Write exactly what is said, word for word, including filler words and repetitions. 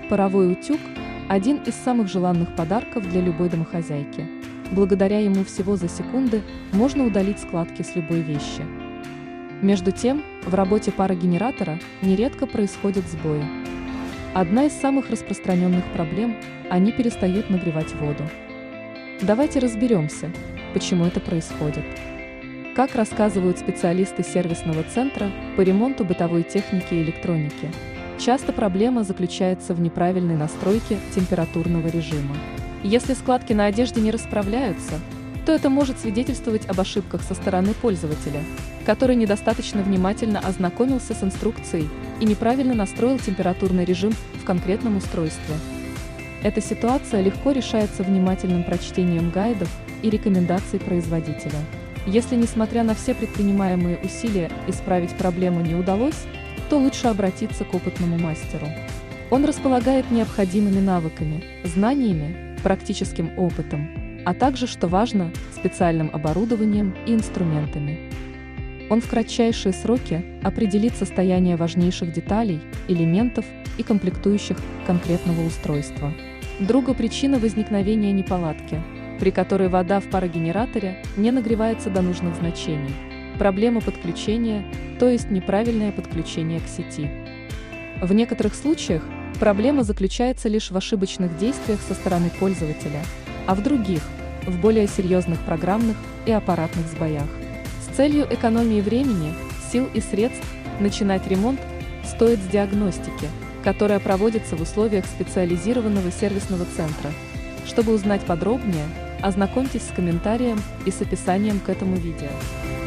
Паровой утюг – один из самых желанных подарков для любой домохозяйки. Благодаря ему всего за секунды можно удалить складки с любой вещи. Между тем, в работе парогенератора нередко происходят сбои. Одна из самых распространенных проблем – они перестают нагревать воду. Давайте разберемся, почему это происходит. Как рассказывают специалисты сервисного центра по ремонту бытовой техники и электроники, часто проблема заключается в неправильной настройке температурного режима. Если складки на одежде не расправляются, то это может свидетельствовать об ошибках со стороны пользователя, который недостаточно внимательно ознакомился с инструкцией и неправильно настроил температурный режим в конкретном устройстве. Эта ситуация легко решается внимательным прочтением гайдов и рекомендаций производителя. Если, несмотря на все предпринимаемые усилия, исправить проблему не удалось, то лучше обратиться к опытному мастеру. Он располагает необходимыми навыками, знаниями, практическим опытом, а также, что важно, специальным оборудованием и инструментами. Он в кратчайшие сроки определит состояние важнейших деталей, элементов и комплектующих конкретного устройства. Другая причина возникновения неполадки, при которой вода в парогенераторе не нагревается до нужных значений. Проблема подключения, то есть неправильное подключение к сети. В некоторых случаях проблема заключается лишь в ошибочных действиях со стороны пользователя, а в других – в более серьезных программных и аппаратных сбоях. С целью экономии времени, сил и средств начинать ремонт стоит с диагностики, которая проводится в условиях специализированного сервисного центра. Чтобы узнать подробнее, ознакомьтесь с комментарием и с описанием к этому видео.